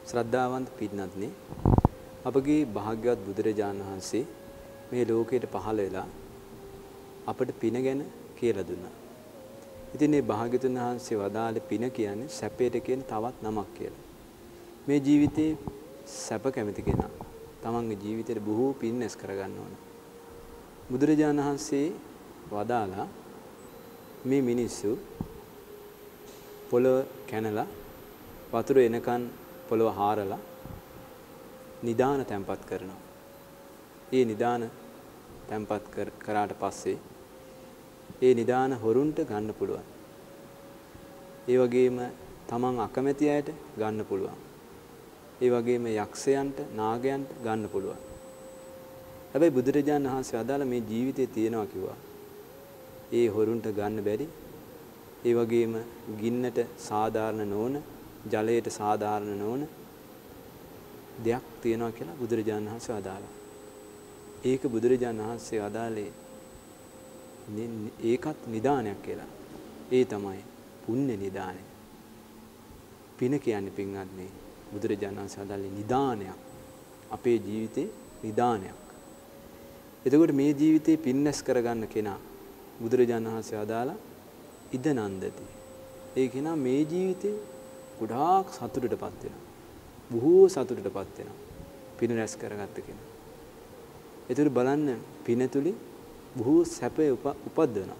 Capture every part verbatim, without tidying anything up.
ශ්‍රද්ධාවන්ත පින්වත්නි, අපගේ භාග්‍යවත් බුදුරජාණන් වහන්සේ මේ ලෝකයට පහළ වෙලා අපට පින ගැන කියලා දුන්නා. ඉතින් මේ භාග්‍යතුන් වහන්සේ වදාළ පින කියන්නේ සැපයට කියන තවත් නමක් කියලා. මේ ජීවිතේ සැප කැමති කෙනා තමන්ගේ ජීවිතේට බොහෝ පින් ඇස් කරගන්න ඕන. බුදුරජාණන් වහන්සේ වදාලා මේ මිනිස්සු පොළොව කැනලා වතුර එනකන් පොළොව හාරලා නිදාන තැම්පත් කරනවා. ඒ නිදාන තැම්පත් කරාට පස්සේ ඒ නිදාන හොරුන්ට ගන්න පුළුවන්. ඒ වගේම තමන් අකමැති අයට ගන්න පුළුවන්. ඒ වගේම යක්ෂයන්ට නාගයන්ට ගන්න පුළුවන්. හැබැයි බුදුරජාණන් වහන්සේ අදාළ මේ ජීවිතේ තියෙනවා කිව්වා. ඒ හොරුන්ට ගන්න බැරි. ඒ වගේම ගින්නට සාධාරණ නොවන, ජලයට සාධාරණ නොවන දෙයක් තියෙනවා කියලා බුදුරජාණන් වහන්සේ අදාළා. ඒක බුදුරජාණන් වහන්සේ අදාළේ ඒකත් නිදානයක් කියලා. ඒ තමයි පුණ්‍ය නිදානය. පින කියන්නේ පින්වත්නි බුදුරජාණන් වහන්සේ අදාළේ නිදානයක්. අපේ ජීවිතේ නිදානයක්. එතකොට මේ ජීවිතේ පින්නස් කරගන්න කෙනා බුදුරජාණන් වහන්සේ අදාලා ඉදනන්දති. ඒ කෙනා මේ ජීවිතේ ගොඩාක් සතුටටපත් වෙනවා. බොහෝ සතුටටපත් වෙනවා. පින රැස් කරගත්ත කෙනා. ඒතර බලන්න පින තුලින් බොහෝ සැපේ උපද්දවනවා.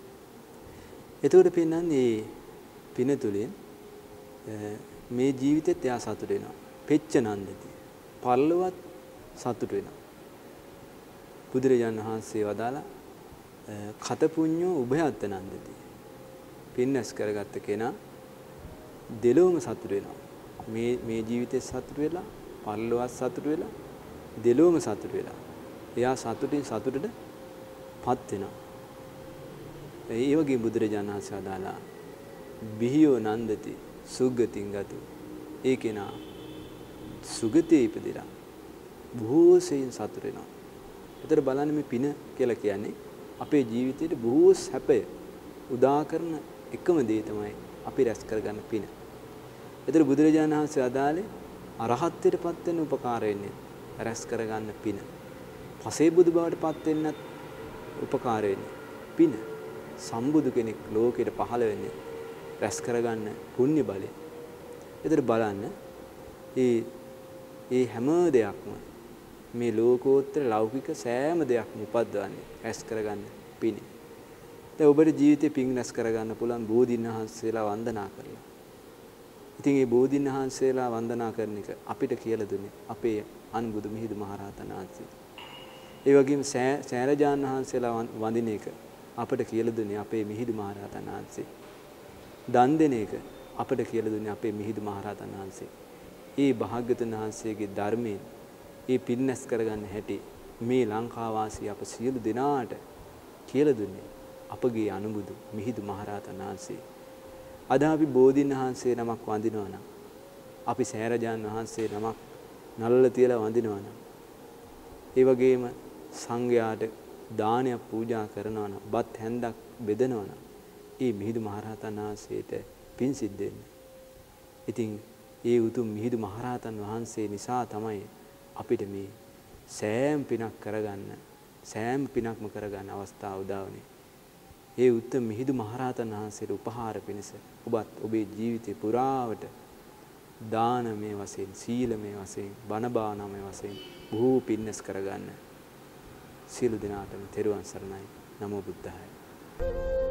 එතකොට පින්නන්නේ මේ පින තුලින් මේ ජීවිතෙත් එයා සතුට වෙනවා. පෙච්ච නන්දති. පල්ලවත් සතුට වෙනවා. බුදුරජාණන් වහන්සේ වදාලා කත පුඤ්ඤෝ උභයත්ත නන්දති. පින්නස් කරගත්ත කෙනා දෙලොවම සතුට වෙනවා. මේ මේ ජීවිතේ සතුට වෙලා, පල්ලවත් සතුට වෙලා, දෙලොවම සතුට වෙලා. එයා සතුටින් සතුටට පත් වෙනවා. ඒ වගේ බුදුරජාණන් වහන්සේ අදාලා බිහියෝ නන්දති සුගතින් ගතු. ඒ කෙනා සුගතියේ ඉපදිලා බොහෝ සෙයින් සතුට වෙනවා. ඒතර බලන්න මේ පින කියලා කියන්නේ අපේ ජීවිතේට බොහෝ සැපය උදා කරන එකම දේ තමයි අපි රැස් කරගන්න පින. ඒතර බුදුරජාණන් වහන්සේ අදාළේ අරහත්ත්වයටපත් වෙන්න උපකාර වෙන්නේ රැස් කරගන්න පින. පසේ බුදු බවට පත් වෙන්නත් උපකාර වෙන්නේ පින. සම්බුදු කෙනෙක් ලෝකෙට පහළ වෙන්නේ රැස් කරගන්න පුණ්‍ය බලය. ඒතර බලන්න ඒ ඒ හැම දෙයක්ම මේ ලෝකෝත්තර ලෞකික සෑම දෙයක්ම උපද්දවන්නේ රැස් කරගන්න පින. දැන් ඔබට ජීවිතේ පින් රැස් කරගන්න පුළුවන් බෝධින් වහන්සේලා වන්දනා කරලා. ඉතින් මේ බෝධින් වහන්සේලා වන්දනා කරන එක අපිට කියලා දුන්නේ අපේ අනුබුදු මිහිඳු මහරහතන් වහන්සේ. ඒ වගේම සෑරජාන් වහන්සේලා වඳින එක අපිට කියලා දුන්නේ අපේ මිහිඳු මහරහතන් වහන්සේ. දන් දෙන එක අපිට කියලා දුන්නේ අපේ මිහිඳු මහරහතන් වහන්සේ. ඒ භාග්‍යවතුන් වහන්සේගේ ධර්මයෙන් ඒ පින්නස් කරගන්න හැටි මේ ලංකා වාසී අප සියලු දෙනාට කියලා දුන්නේ අපගේ අනුබුදු මිහිඳු මහරහතන් වහන්සේ. අද අපි බෝධින් වහන්සේ නමක් වඳිනවා නම්, අපි සෑරජාන් වහන්සේ නමක් නළල තියලා වඳිනවා නම්, ඒ වගේම සංඝයාට දානයක් පූජා කරනවා නම්, බත් හැන්දක් බෙදනවා නම්, ඒ මිහිඳු මහරහතන් වහන්සේට පින් සිද්ධ වෙන්නේ. ඉතින් ඒ උතුම් මිහිඳු මහරහතන් වහන්සේ නිසා තමයි අපිට මේ සෑම පිනක් කරගන්න, සෑම පිනක්ම කරගන්න අවස්ථාව උදා වුනේ. ඒ උත්තම මිහිඳු මහරහතන් වහන්සේට උපහාර පිණිස ඔබත් ඔබේ ජීවිතේ පුරාවට දානමය වශයෙන්, සීලමය වශයෙන්, බණ භාවනාමය වශයෙන් බොහෝ පින්නස් කරගන්න. සියලු දෙනාටම තෙරුවන් සරණයි. නමෝ බුද්ධාය.